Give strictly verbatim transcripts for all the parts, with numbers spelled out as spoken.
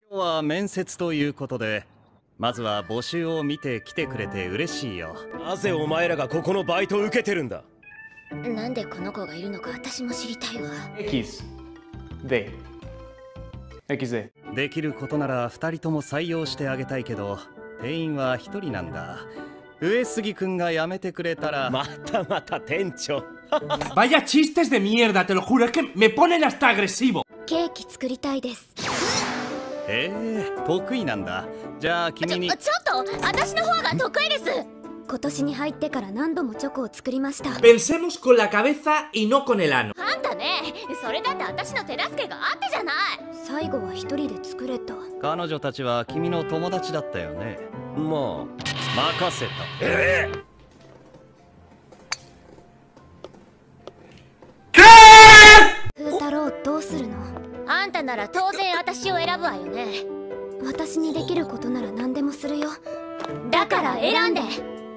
は面接ということで、まずは募集を見て来てくれて嬉しいよ。 なぜお前らがここのバイトを受けてるんだ。 なんでこの子がいるのか私も知りたいわ。 X D X D できることならふたりとも採用してあげたいけど、定員はひとりなんだ。上杉君が辞めてくれたら。 またまた店長。 Vaya chistes de mierda, te lo juro, es que me ponen hasta agresivo. ケーキ作りたいです。 へえ、得意なんだ。じゃあ君に。 ちょ、ちょっと私の方が得意です。今年に入ってから何度もチョコを作りました。 Pensemos con la cabeza y no con el ano. あんたね、それだって私の手助けがあってじゃない。最後は一人で作れた。 彼女たちは君の友達だったよね。 まあ任せた。 ええ。 風太郎どうするの？あんたなら当然私を選ぶわよね。私にできることなら何でもするよ。だから選んで。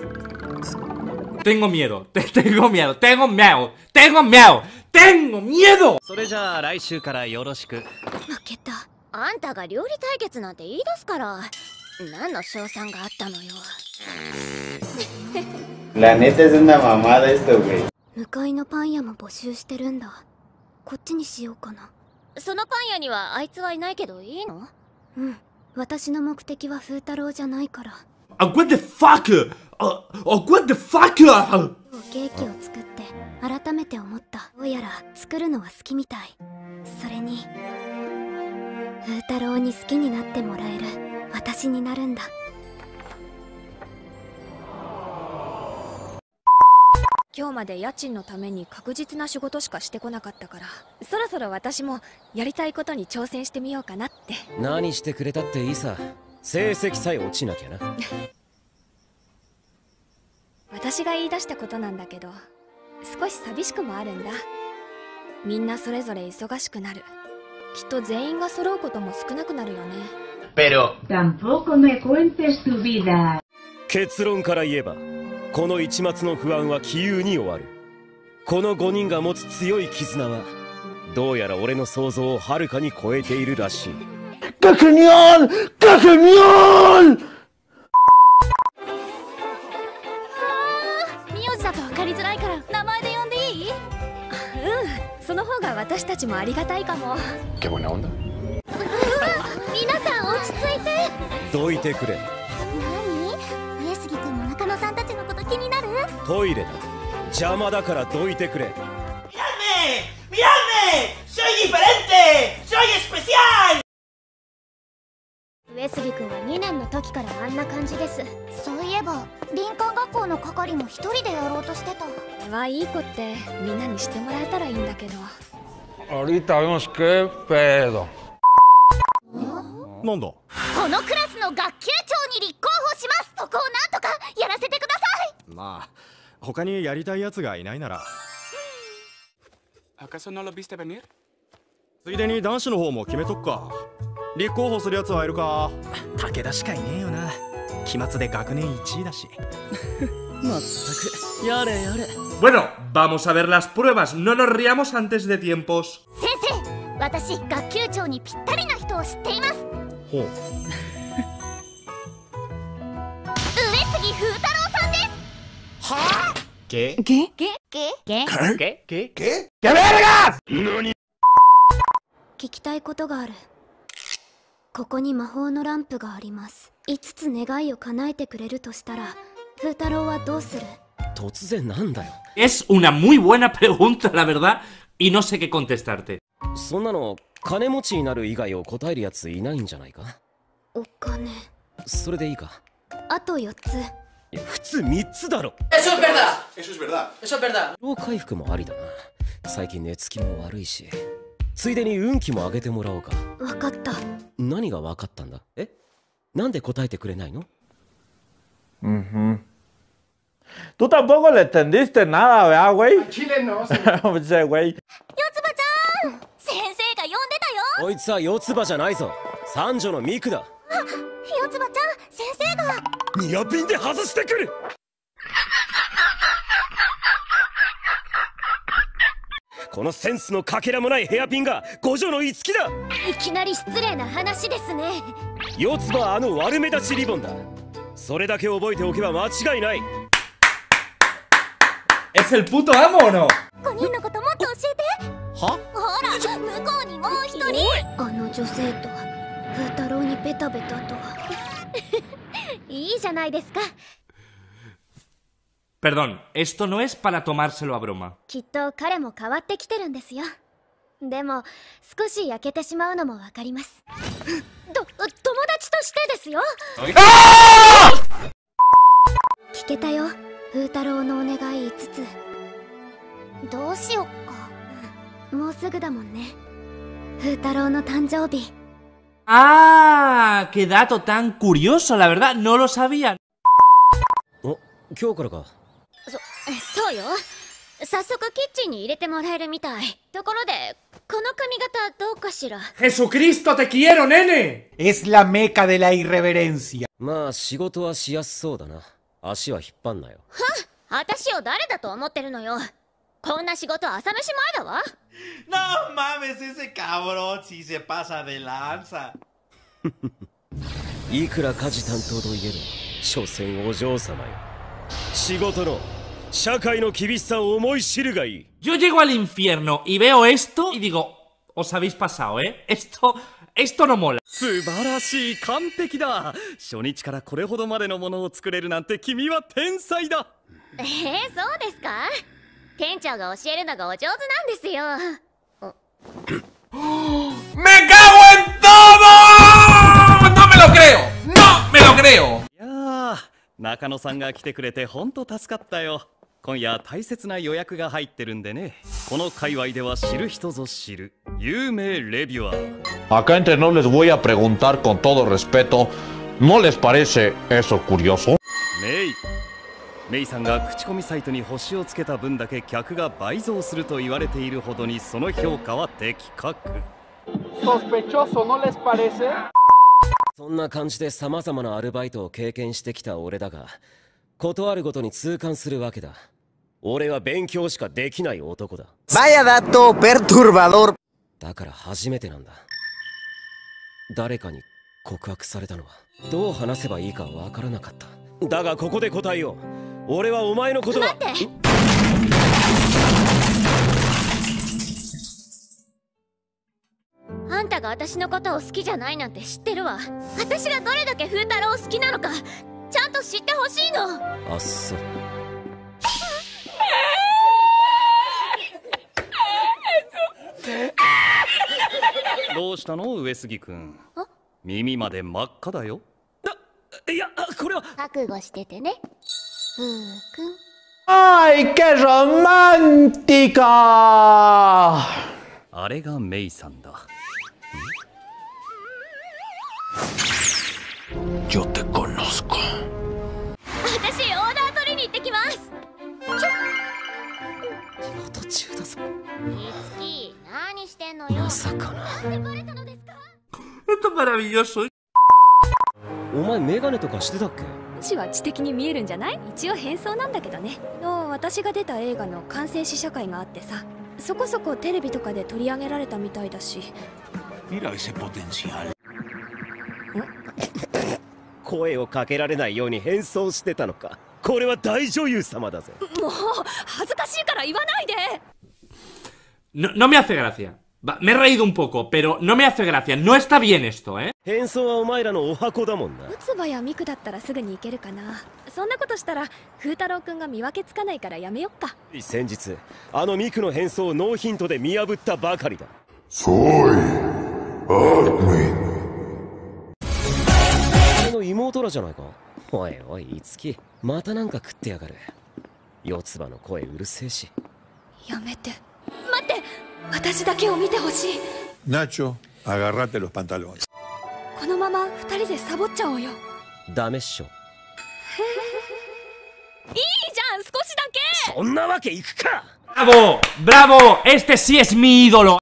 Tengo miedo, tengo miedo, tengo miedo, tengo miedo, tengo miedo. それじゃあ来週からよろしく。 負けた。あんたが料理対決なんて言い出すから何の賞賛があったのよ。 La neta es una mamada esto, güey. 向かいのパン屋も募集してるんだ。こっちにしようかな。そのパン屋にはあいつはいないけどいいの？うん。私の目的は風太郎じゃないから。 Uh, what the fuck? Uh, uh, what the fuck? ケーキを作って改めて思った。どうやら作るのは好きみたい。それに風太郎に好きになってもらえる私になるんだ。 今日まで家賃のために確実な仕事しかしてこなかったから、そろそろ私もやりたいことに挑戦してみようかなって。 何してくれたっていいさ。成績さえ落ちなきゃな。 私が言い出したことなんだけど、少し寂しくもあるんだ。みんなそれぞれ忙しくなる。きっと全員が揃うことも少なくなるよね。 Pero tampoco me cuentes tu vida。 結論から言えば、この一末の不安は杞憂に終わる。このごにんが持つ強い絆はどうやら俺の想像をはるかに超えているらしい。 ¡Qué genial! ¡Qué genial! 名字だと分かりづらいから名前で呼んでいい？うん、その方が私たちもありがたいかも。 Qué buena onda。 皆さん落ち着いて。 どいてくれ。 何？上杉君も中野さんたちのこと気になる？ トイレだ。邪魔だからどいてくれ。 ¡Miradme! ¡Miradme! ¡Soy diferente! ¡Soy especial! 上杉君はにねんの時からあんな感じです。そういえば林間学校の係も一人でやろうとしてた。 これはいい子ってみんなに知ってもらえたらいいんだけど。 Ahorita vemos qué pedo。 なんだ？ このクラスの学級長に立候補します。そこをなんとかやらせてください。 まあ他にやりたいやつがいないなら。 ¿Acaso no lo viste venir？ ついでに男子の方も決めとくか。立候補するやつはいるか？ 武田しかいねえよな。期末で学年いちいだし。 まったくやれやれ。 Bueno, vamos a ver las pruebas. No nos riamos antes de tiempos。 先生、私学級長にぴったりな人を知っています。 ほう。 上杉風太郎さんです。 はあ？¿Qué? ¿Qué? ¿Qué? ¿Qué? ¿Qué? ¿Qué? ¿Qué? ¡Qué vergas! 聞きたいことがある。ここに魔法のランプがあります。いつつ願いを叶えてくれるとしたら風太郎はどうする？ 突然なんだよ。 Es una muy buena pregunta, la verdad, y no sé qué contestarte。 そんなの金持ちになる以外を答えるやついないんじゃないか？ お金。 それでいいか？ あとよっつ。 いや普通みっつだろ。 Eso es verdad. Eso es verdad. Eso es verdad. 疲労回復もありだな。最近寝つきも悪いし。ついでに運気も上げてもらおうか。 わかった。 何がわかったんだ？え？なんで答えてくれないの？ Uh-huh. Tú tampoco le entendiste nada, ¿verdad, güey? Chile no. Pues, güey. 四つ葉ちゃん、先生が呼んでたよ。 こいつは四つ葉じゃないぞ。三女のミクだ。 四つ葉ちゃん、先生が。 ニアピンで外してくる。 このセンスのかけらもないヘアピンが五条の五木だ。 いきなり失礼な話ですね。 四つ葉あの悪目立ちリボンだ。それだけ覚えておけば間違いない。 Es el puto amo o no? ごにんのこともっと教えて。 は？ ほら、向こうにもう一人。あの女性と風太郎にベタベタと。いいじゃないですか。 Perdón, esto no es para tomárselo a broma. きっと彼も変わってきてるんですよ。でも少し焼けてしまうのもわかります。と、友達としてですよ。聞けたよ、風太郎のお願いいつつ。どうしよっか。もうすぐだもんね、風太郎の誕生日。 Ah, qué dato tan curioso, la verdad, no lo sabía. お、今日からか。 そ、そうよ。早速キッチンに入れてもらえるみたい。ところで、この髪型どうかしら。 Jesucristo, te quiero, nene. Es la meca de la irreverencia. まあ仕事はしやすそうだな。足は引っ張んなよ。 は？私を誰だと思ってるのよ。こんな仕事朝飯前だわ。 No mames, ese cabrón si se pasa de lanza. いくら家事担当といえど、所詮お嬢様よ。仕事の社会の厳しさを思い知るがいい。 Yo llego al infierno y veo esto y digo, os habéis pasado, ¿eh? Esto, esto no mola. 素晴らしい、完璧だ。初日からこれほどまでのものを作れるなんて君は天才だ。 えー、そうですか？店長が教えるのがお上手なんですよ。 ¡Me cago en todo! ¡No me lo creo! ¡No me lo creo! いやー、中野さんが来てくれてほんと助かったよ。今夜大切な予約が入ってるんでね。この界隈では知る人ぞ知る有名レビュアー。 Acá entre nos les voy a preguntar con todo respeto, ¿no les parece eso curioso? メイメイさんが口コミサイトに星をつけた分だけ客が倍増すると言われているほどにその評価は的確。 Sospechoso, ¿no les parece? そんな感じで様々なアルバイトを経験してきた俺だが、断るごとに痛感するわけだ。俺は勉強しかできない男だ。 Vaya dato perturbador. だから初めてなんだ。誰かに告白されたのはどう話せばいいかわからなかった。だがここで答えよう。俺はお前のことが。 待って。あんたが私のことを好きじゃないなんて知ってるわ。私がどれだけ風太郎を好きなのかちゃんと知ってほしいの。 あっそう。 どうしたの上杉君。耳まで真っ赤だよ。 いや、これは覚悟しててね、ふうくん。 ¡Ay, qué romántica! あれがメイさんだ。 Yo te conozco. 私オーダー取りに行ってきます。 途中だぞ。 いつき、何してんのよ。 まさかな。 なんでバレたのですか？ Esto es maravilloso. お前メガネとかしてたっけ？ 字は知的に見えるんじゃない？一応変装なんだけどね。の私が出た映画の完成試写会があってさ、そこそこテレビとかで取り上げられたみたいだし。 Mira ese potencial. 声をかけられないように変装してたのか。これは大女優様だぜ。 もう恥ずかしいから言わないで。 No, no me hace gracia. Va, me he reído un poco, pero no me hace gracia. No está bien esto, ¿eh? 変装はお前らのお箱だもんな。 四つ葉やミクだったらすぐに行けるかな。そんなことしたら風太郎くんが見分けつかないからやめよっか。 先日あのミクの変装をノーヒントで見破ったばかりだ。 Soy Armin。 俺の妹らじゃないか。おいおいいつき、またなんか食ってやがる。四つ葉の声うるせえし。 やめて。待って、私だけを見てほしい。 Nacho, agárrate los pantalones。 このまま二人でサボっちゃおうよ。 ダメっしょ。 いいじゃん、少しだけ。 そんなわけいくか。 ¡Bravo! ¡Bravo! ¡Este sí es mi ídolo!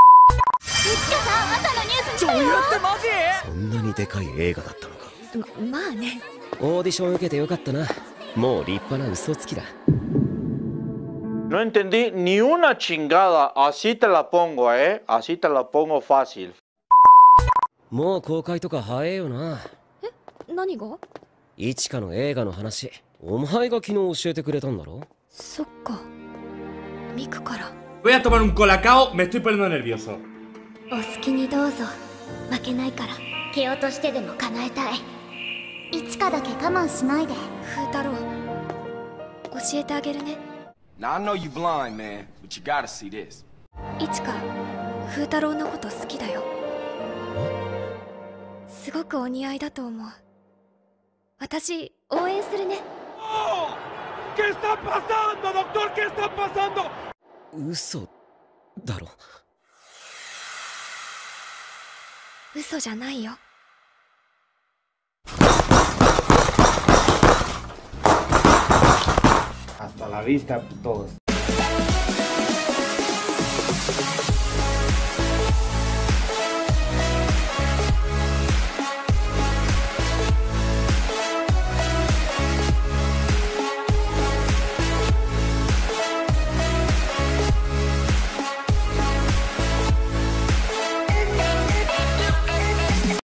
そんなにでかい映画だったのか。 ま、まあね。 オーディション受けてよかったな。もう立派な嘘つきだ。 No entendí ni una chingada. Así te la pongo, ¿eh? Así te la pongo fácil. もう公開とか早えよな。 え、何が？ いちかの映画の話、お前が昨日教えてくれたんだろ。 そっか。ミクから。 Voy a tomar un colacao, me estoy poniendo nervioso. お好きにどうぞ。負けないから。蹴落としてでも叶えたい。いちかだけ我慢しないで。 風太郎、教えてあげるね。 Now I know you blind, man, but you gotta see this. いちか、風太郎のこと好きだよ。すごくお似合いだと思う。私、応援するね。 ¿Qué está pasando, doctor? ¿Qué está pasando? 嘘だろ。 嘘じゃないよ。 Hasta la vista, todos.